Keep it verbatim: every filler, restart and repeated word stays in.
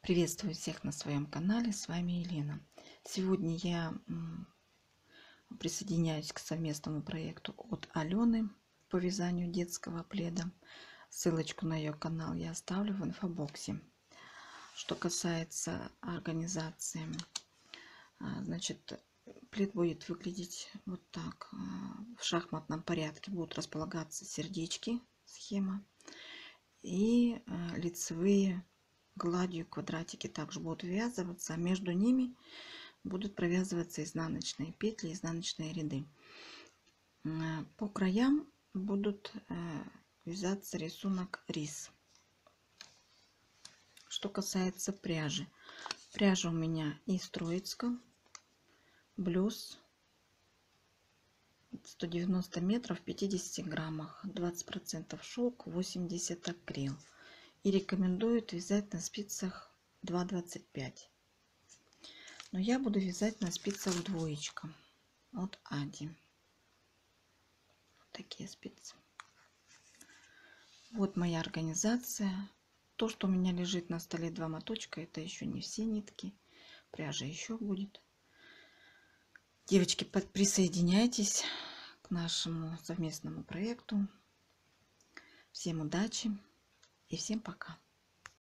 Приветствую всех на своем канале, с вами Елена. Сегодня я присоединяюсь к совместному проекту от Алены по вязанию детского пледа. Ссылочку на ее канал я оставлю в инфобоксе. Что касается организации, значит, плед будет выглядеть вот так. В шахматном порядке будут располагаться сердечки, схема, и лицевые гладью квадратики также будут ввязываться, а между ними будут провязываться изнаночные петли, изнаночные ряды. По краям будут вязаться рисунок рис. Что касается пряжи, пряжа у меня из Троицка, блюз, сто девяносто метров в пятидесяти граммах, двадцать процентов шелк, восемьдесят акрил. И рекомендуют вязать на спицах два двадцать пять. Но я буду вязать на спицах двоечка от Ади. Вот такие спицы. Вот моя организация. То, что у меня лежит на столе, два моточка, это еще не все нитки. Пряжа еще будет. Девочки, присоединяйтесь к нашему совместному проекту. Всем удачи и всем пока.